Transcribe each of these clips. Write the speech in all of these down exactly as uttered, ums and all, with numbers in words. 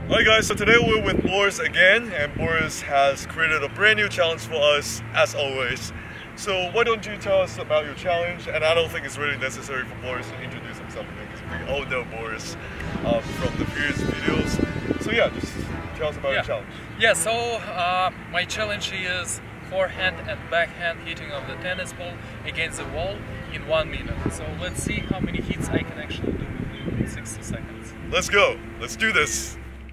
Alright guys, so today we're with Boris again, and Boris has created a brand new challenge for us, as always. So why don't you tell us about your challenge? And I don't think it's really necessary for Boris to introduce himself again, because we all know Boris um, from the previous videos. So yeah, just tell us about yeah. your challenge. Yeah, so uh, my challenge is forehand and backhand hitting of the tennis ball against the wall in one minute. So let's see how many hits I can actually do in sixty seconds. Let's go, let's do this.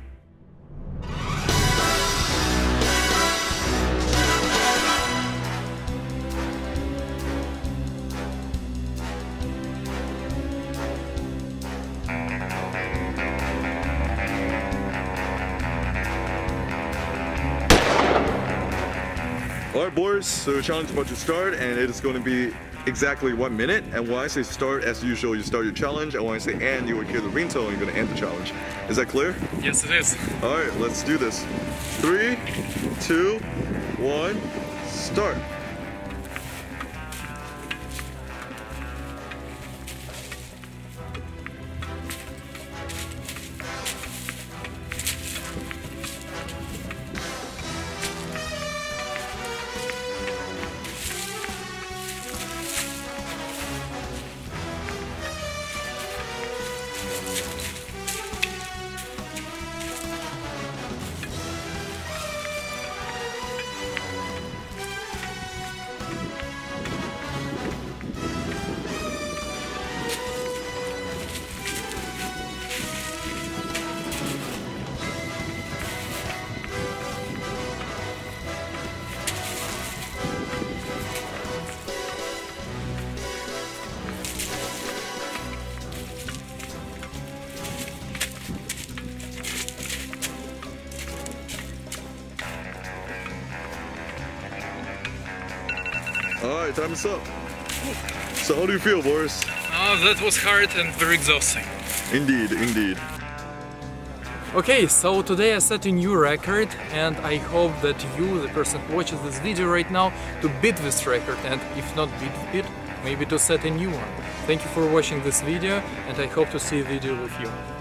Alright Boris, so the challenge is about to start, and it is going to be exactly one minute. And when I say start, as usual, you start your challenge, and when I say end, you would hear the ringtone and you're going to end the challenge. Is that clear? Yes, it is. Alright, let's do this. Three, two, one, start. Alright, time is up. So how do you feel, Boris? Oh, that was hard and very exhausting. Indeed, indeed. Okay, so today I set a new record, and I hope that you, the person who watches this video right now, to beat this record, and if not beat it, maybe to set a new one. Thank you for watching this video, and I hope to see a video with you.